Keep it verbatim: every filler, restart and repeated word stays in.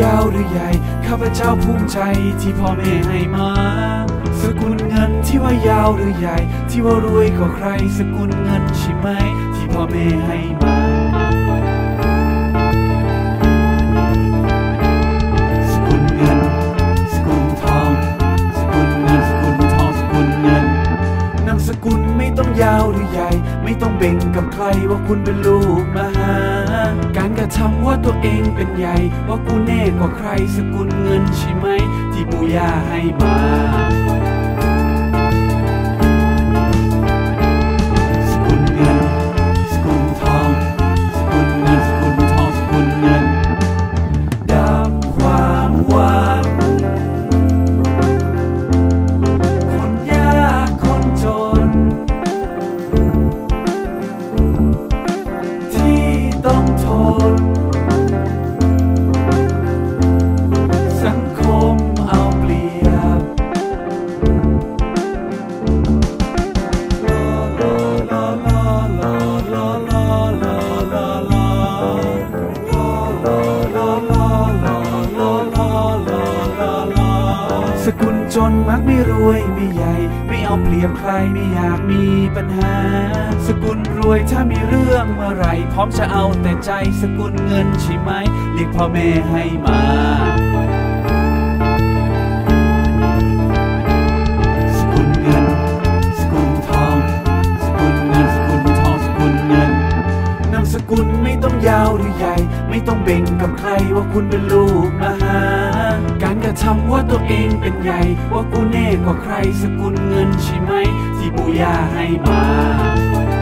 าวหรือใหญ่ข้าพเจ้าภูมิใจที่พ่อแม่ให้มาสกุลเงินที่ว่ายาวหรือใหญ่ที่ว่ารวยกว่าใครสกุลเงินใช่ไหมที่พ่อแม่ให้มาสกุลเงินสกุลทองสกุลเงินสกุลทองสกุลเงินนามสกุลไม่ต้องยาวหรือใหญ่ไม่ต้องเบ่งกับใครว่าคุณเป็นลูกมหาการกระทำว่าตัวเองเป็นใหญ่ว่ากูแน่กว่าใครสกุลเงินใช่ไหมที่ปู่ย่าให้มาสกุลเงินสกุลทองสกุลเงินสกุลทองสกุลเงินดำความหวังคนยากคนจนที่ต้องทนสังคมเอาเปรียบสกุลจนมักไม่รวยไม่ใหญ่ไม่เอาเปรียบใครไม่อยากมีปัญหาสกุลรวยถ้ามีเรื่องเมื่อไรพร้อมจะเอาแต่ใจสกุลเงินใช่ไหมเรียกพ่อแม่ให้มาสกุลเงินสกุลทองสกุลเงินสกุลทองสกุลเงินนามสกุลไม่ต้องยาวหรือใหญ่ไม่ต้องเบ่งกับใครว่าคุณเป็นลูกมหาการกระทำว่าตัวเองเป็นใหญ่ว่ากูแน่กว่าใครสกุลเงินใช่ไหมที่ปู่ย่าให้มา